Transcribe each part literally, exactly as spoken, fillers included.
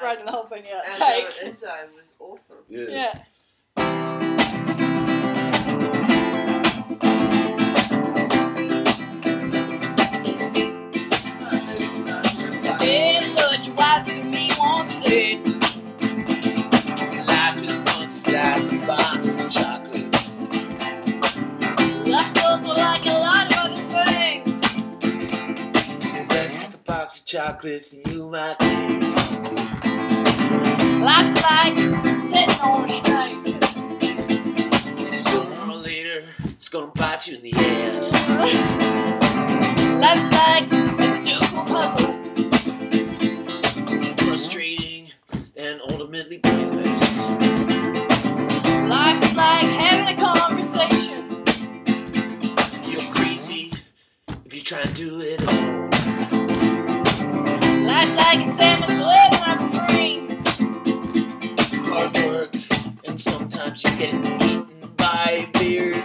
writing the whole thing out. And Take. the Indo was awesome. Yeah. Yeah. Been much wiser than me once said. Life is much like a box of chocolates. Life goes like a lot of other things. Less like a box of chocolates than you might think. Life's like sitting on a string. Sooner or later, it's gonna bite you in the ass. Life's like a stupid puzzle. Frustrating and ultimately pointless. Life's like having a conversation. You're crazy if you try and do it alone. Life's like a salmon swimming upstream. Hard work, and sometimes you get eaten by bears.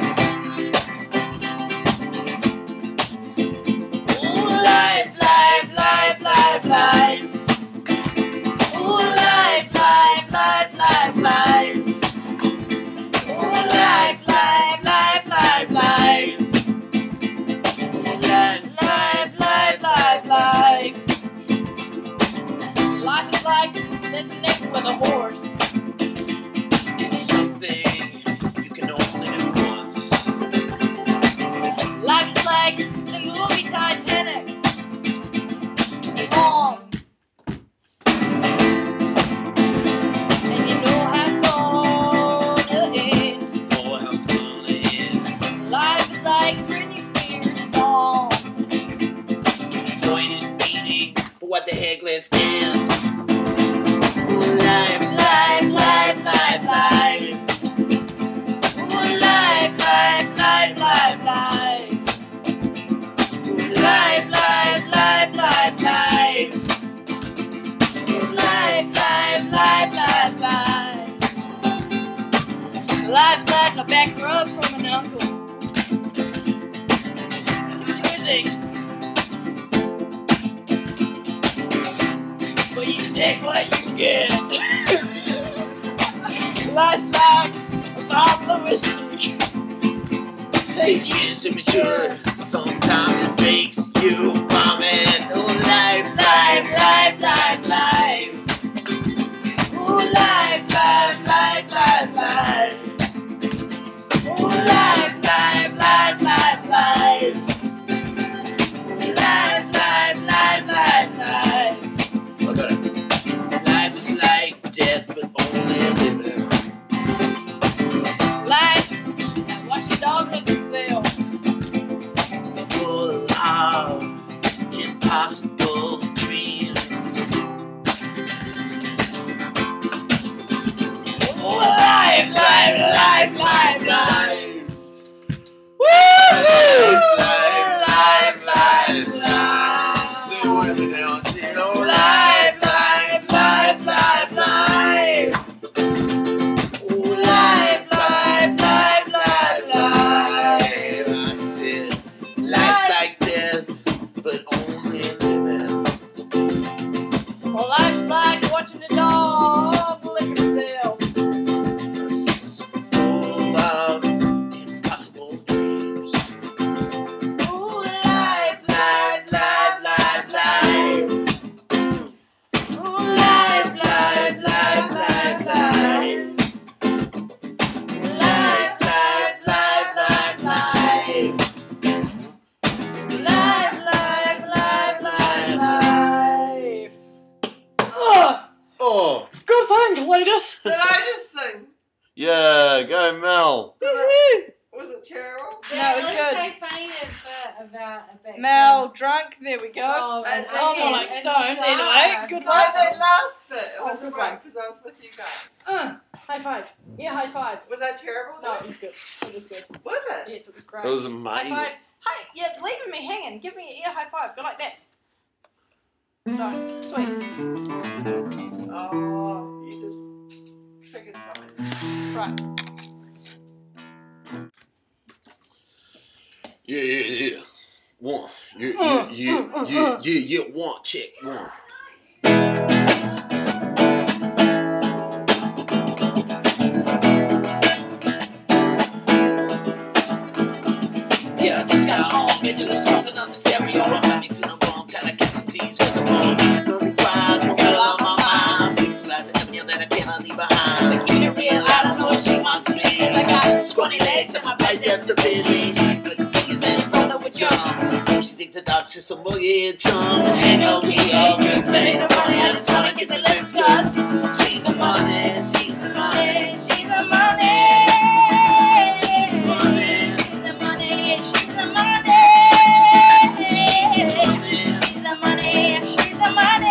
Ooh, life, life, life, life, life. Ooh, life, life, life, life, life. Ooh, life, life, life, life, life. Ooh, life, life, life, life, life. Life is like this nigga with a horse. It's something you can only do once. Life is like the movie Titanic. Long. And you know how it's gonna end. Oh, how it's gonna end. Life is like Britney Spears' song. Avoided meaning, but what the heck, let's dance. Ooh, life, life, life, life, life. Ooh, life, life, life, life, life. Ooh, life, life, life, life, life. Ooh, life, life, life, life, life. Life's like a back rub from an uncle. Music. But you take what you get. Life's like a bottle of whiskey. Takes years to mature, sometimes it makes you vomit. Oh, life, life, life, life, life. Ooh, life, life, life, life, life. Ooh, life, life, life, life, life. Ooh, life, life, life, life, life. I got it. Life is like death, but only living. Life's like watch your dog lick themselves. Full of impossible dreams. Oh, life, life, life, life, life. Life, life, life, life. Say it with me now. Say it all. Life, life, life, life, life. Ooh, life, life, life, life, life. I said, life's like death, but only living. Well, life's like watching a dog lick himself. Full of impossible dreams. Ooh, life, Life, life, life, life. ooh, Life, life, life, life, life, life. Life, life, life, life, life. life, life, life, life, life. Ugh, Oh, good thing, Cletus. Did I just sing? yeah, go Mel. Was it terrible? No, it's Let's good. say funny about, about a bit. Mel, drunk, there we go. Oh, And- and, Oh, and more you- like and stone. you Either laugh. way, good No, one. that last bit. It Oh, was good good one. because I was with you guys. Uh, high five. Yeah, high five. Was that terrible? No, though? it was good. It was good. Was it? Yes, it was great. That was High amazing. five. Hi, yeah, leaving me hanging. Give me a ear high five. Go like that. No, sweet. Oh, you just triggered something. Right. Yeah, yeah, yeah. One. Yeah, yeah, yeah, yeah, yeah, yeah. One, check, one. yeah, charm. Hang low key, all good, but ain't no funny. I just wanna kiss her lips, cause she's the money, she's the money, she's the money. She's the money, She's the money, she's the money. she's the money. She's the money, she's the money.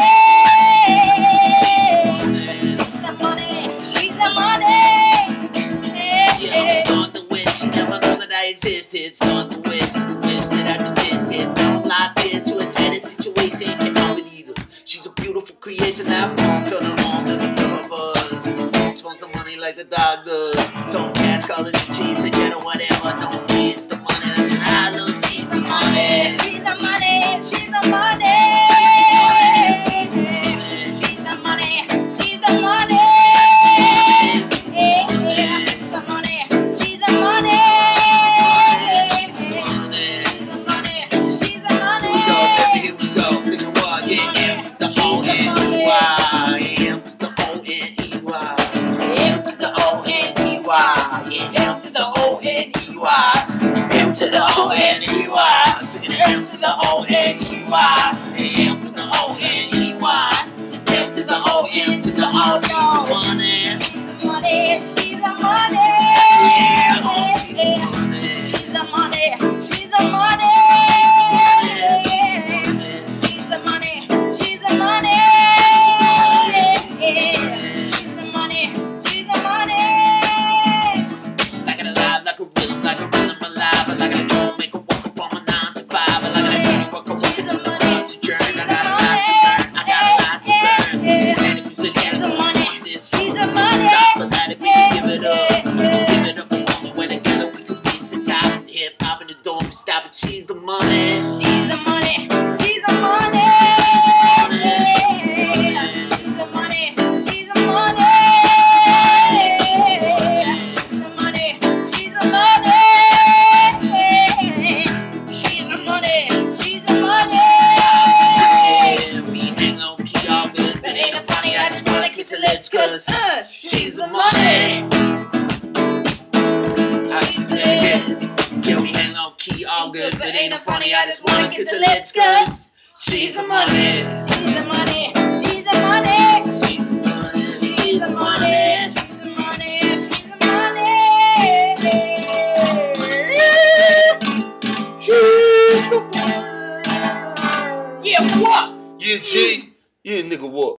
She's the money, she's the money. Yeah, I'm starting to wish she never knew that I existed. Starting to wish, wish that I resisted. Now I'm locked into a tighter situation. Can't hold it either. She's a beautiful creation. That punk on her arm does a pure buzz. Smells the money like the dog does. Some cats call it the cheese, the jet or whatever. No, me, it's the money. That's what I love. She's the money. She's the money, she's the money. She's the money. She's the money, she's the money. She's the money. She's the money, she's the money. She's the money. She's the money, she's the money. Here we go, baby, here we go. Sing a word, yeah, M to the O N E Y. M to the O N E Y. M to the O N E Y. Yeah, M to the O N E Y. M to the O N E Y. Singing M to the O N E Y. M to the O N E Y. M to the O N to the O. She's the money. She's the money, she's the money. Yeah, oh, she's the money. She's the money, she's the money. She's the money, she's the money. She's the money, she's the money. Like it alive, like a rhythm, like a rhythm alive. Like a drum, make a worker from a nine to five. I like a journey, worker, worker to the front to journey. I got a lot to learn, I got a lot to learn. Sandy music, gotta go on this. She's the money. Top of that, if we can give it up. Give it up, and only when together we can reach the top. Hip hop in the door, we stop it. She's the money. She's the money, she's the money. She's the money. She's the money, she's the money. She's the money, she's the money. She's the money, she's the money. Yeah, we hang low key, all good, but ain't no funny. I just wanna kiss her lips, cause Uh, she's the money. I say it again. Yeah, we hang low key, all good, but ain't no funny. I just wanna kiss her lips, cause she's the money. She's the money, she's the money. She's the money. She's the money, she's the money, she's the money. She's the money. Yeah, what? Yeah, G. Yeah, nigga, what?